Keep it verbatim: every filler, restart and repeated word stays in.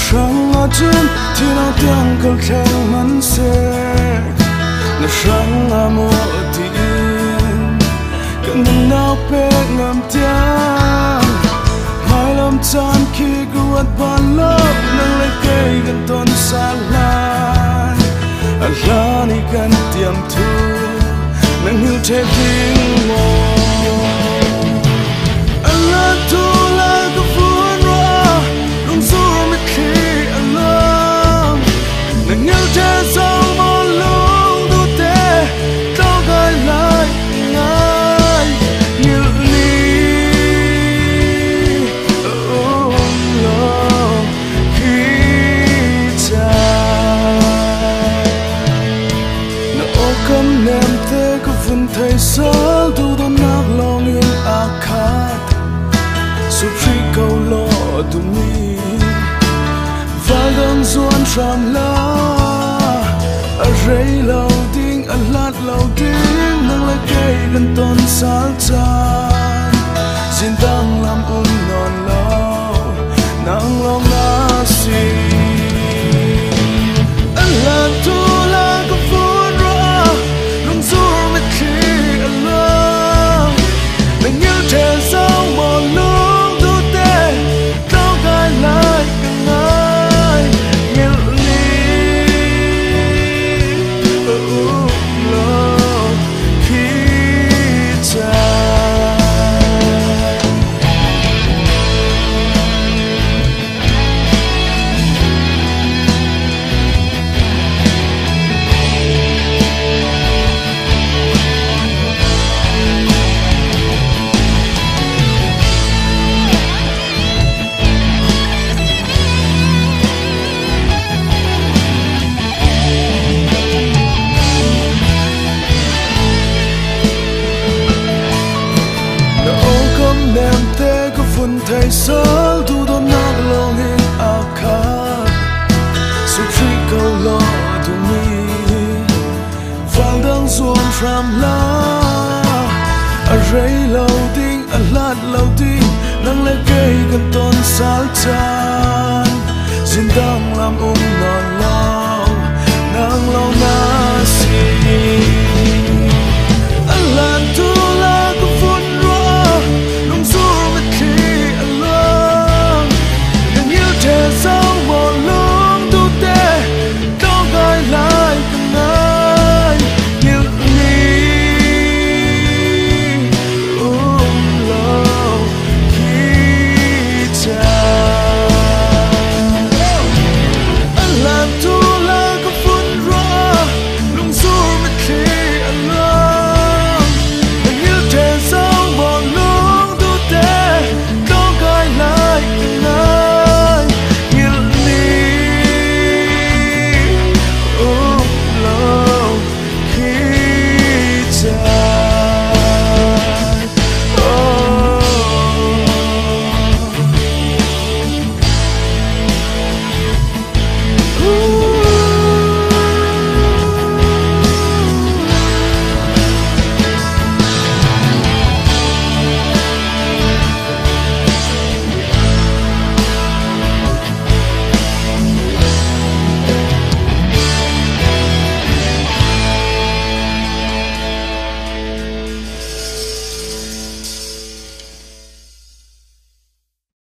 sang ở trên thì nào tiếng câu khen mắn xe nó sang ở mùa tiền cần đừng nào bé ngầm tiếng hai lắm chan khi guat ban love nang lấy cây gần tôn xa lại Allah ni kan tiam thu nang hiu thế tiếng mò Allah thu la có phun ra rung rung mit khi Allah nang hiu thế sao mò lung du te tao gai lại ngay như ni ôm lo khi cha nó cầm nem thế có phần thấy sao tu đón nát lòng yên akhat sụp phi câu lo tu mi và đơn duan ram la a rei lâu tiếng a lát lâu tiếng nang lấy cây gần tôn sáng chan xin tăng làm um non lâu nang lòng na si a la tu la có phun ra rung rung mit khi a la nang yêu thế sao mò lúc du te tao gai lại càng ai yêu ni ôm lo khi cha nem te có phần thay sao tu đón nát lòng hin akhat sụp phi câu lo tu mi vang đang ruộng ram la a rei lâu tiếng a lát lâu tiếng nang lấy cây gần tôn sal chan xin đang làm um